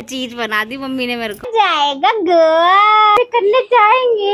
चीज बना दी मम्मी ने मेरे को। जाएगा गोवा करने जाएंगे।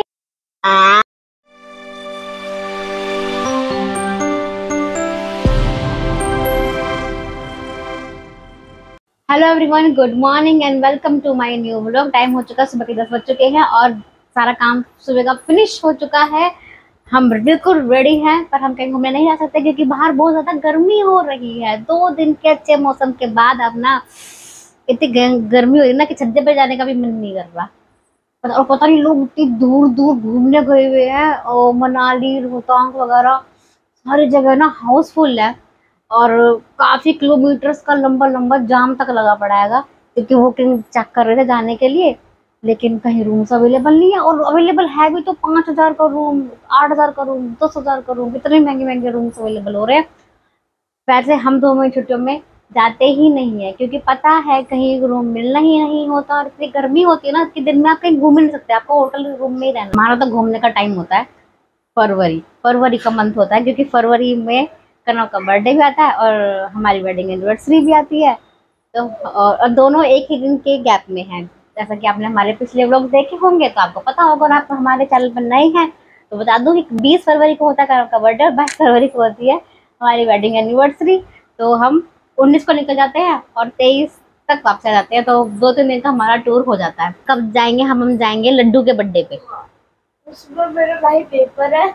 Hello everyone, good morning and welcome to my new vlog. Time हो चुका, सुबह के 10 बज चुके हैं और सारा काम सुबह का फिनिश हो चुका है। हम बिल्कुल रेडी हैं, पर हम कहीं घूमने नहीं जा सकते क्योंकि बाहर बहुत ज्यादा गर्मी हो रही है। 2 दिन के अच्छे मौसम के बाद अब ना इतनी गर्मी हो रही है ना कि छज्जे पे जाने का भी मन नहीं कर रहा। और पता नहीं लोग इतनी दूर दूर घूमने गए हुए हैं, और मनाली, रोहतांग वगैरह सारी जगह ना हाउसफुल है और काफी किलोमीटर्स का लंबा लंबा जाम तक लगा पड़ा है क्योंकि वो बुकिंग चेक कर रहे थे जाने के लिए, लेकिन कहीं रूम्स अवेलेबल नहीं है। और अवेलेबल है भी तो 5,000 का रूम, 8,000 का रूम, 10,000 का रूम, इतने महंगे महंगे रूम्स अवेलेबल हो रहे हैं। वैसे हम 2 महीने छुट्टियों में जाते ही नहीं है क्योंकि पता है कहीं रूम मिलना ही नहीं होता और इतनी गर्मी होती है ना कि दिन में आप कहीं घूम ही नहीं सकते, आपको होटल रूम में ही रहना। हमारा तो घूमने का टाइम होता है फरवरी का मंथ होता है क्योंकि फरवरी में कनव का बर्थडे भी आता है और हमारी वेडिंग एनिवर्सरी भी आती है। तो और दोनों एक ही दिन के गैप में हैं। जैसा कि आपने हमारे पिछले व्लॉग देखे होंगे तो आपको पता होगा, और आप हमारे चैनल पर नए हैं तो बता दूं कि 20 फरवरी को होता है कनव का बर्थडे और 22 फरवरी को होती है हमारी वेडिंग एनिवर्सरी। तो हम 19 को निकल जाते हैं और 23 तक वापस आ जाते हैं। तो 2-3 दिन का हमारा टूर हो जाता है। कब जाएंगे? हम जाएंगे लड्डू के बर्थडे पे। उसमें मेरा लाइव पेपर है,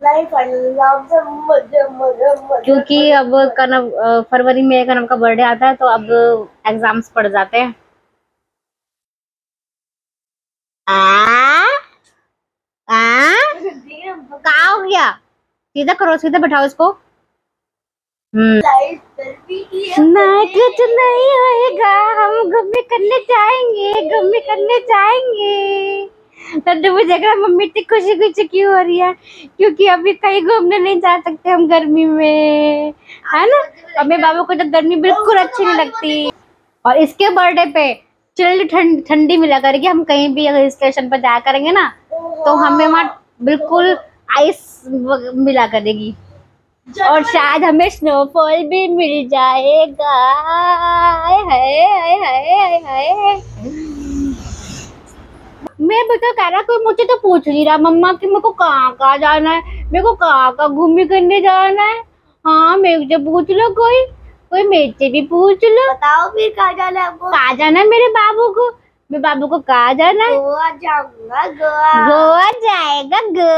क्योंकि अब कनव फरवरी में कनव का बर्थडे आता है तो अब एग्जाम्स पड़ जाते हैं। क्या हो गया? सीधा करो, सीधा बैठाओ इसको। नहीं कुछ नहीं होएगा, हम घूमने करने जाएंगे। लड्डू मुझे मम्मी इतनी खुशी खुशी क्यों हो रही है? क्योंकि अभी कहीं घूमने नहीं जा सकते हम गर्मी में, है ना। और मेरे बाबू को तो गर्मी बिल्कुल अच्छी नहीं लगती। और इसके बर्थडे पे चिल्ड ठंडी मिला करेगी। हम कहीं भी अगर स्टेशन पर जाया करेंगे ना तो हमें वहाँ बिल्कुल आइस मिला करेगी और शायद हमें स्नोफॉल भी मिल जाएगा। मैं बता कह रहा, कोई मुझे तो पूछ नहीं रहा मम्मा कि मेरे को कहाँ जाना है, मेरे को कहाँ घूमने करने जाना है। हाँ मेरे से पूछ लो, कोई मेरे से भी पूछ लो। बताओ फिर कहाँ जाना है आपको? कहाँ जाना है मेरे बाबू को कहाँ जाना है? गोवा जाऊंगा। गोवा जाएगा,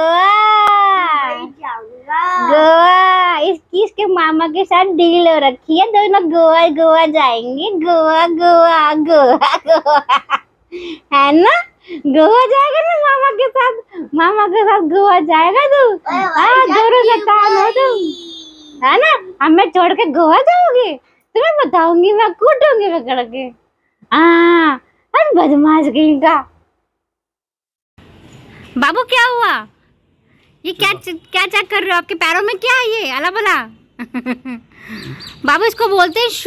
गोवा। इसके मामा के साथ डील हो रखी है, दोनों गोवा जाएंगे। गोवा है ना, गोवा जाएगा ना मामा के साथ गोवा जाएगा तू। हाँ दोनों से काम हो तुम, है ना। हमें छोड़ के गोवा जाओगे? तुम्हें बताऊंगी मैं, कूटूंगी पकड़ के। हाँ बदमाश कहीं का। बाबू क्या हुआ? ये क्या चेक कर रहे हो? आपके पैरों में क्या है ये अला बला? बाबू इसको बोलते हैं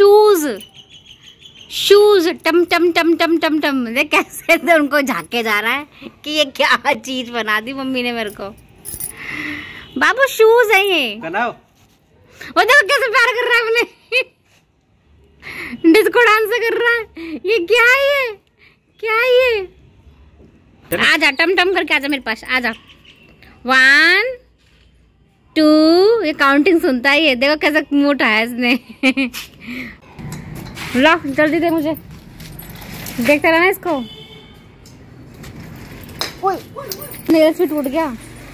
शूज। टम टम टम टम टम टम। देख कैसे तो उनको झाके जा रहा है कि ये क्या चीज बना दी मम्मी ने मेरे को। बाबू शूज है ये। वो देखो कैसे प्यार कर रहा है अपने डिस्को डांस कर रहा है। ये क्या है ये? आजा टम टम करके आजा मेरे पास, आजा। 1 2, ये काउंटिंग सुनता है ये। देखो कैसा मुंह उठाया इसने। ला जल्दी दे मुझे, देखते रहना इसको। नेल्स भी टूट गया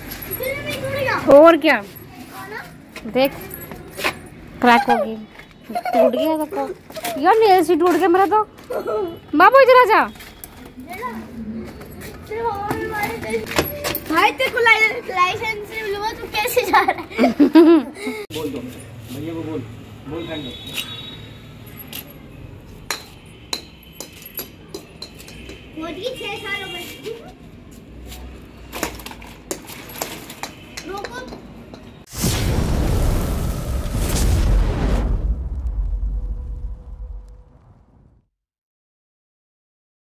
और क्या, देख क्रैक हो गई, टूट गया सबको यार। नेल्स भी टूट गया मेरा तो। बाबू इधर आ जा। भाई तेरे को लाइसेंस मिलवा तो कैसे जा रहा है? बोल दो भैया को, बोल करने। मोदी 6 साल हो गए।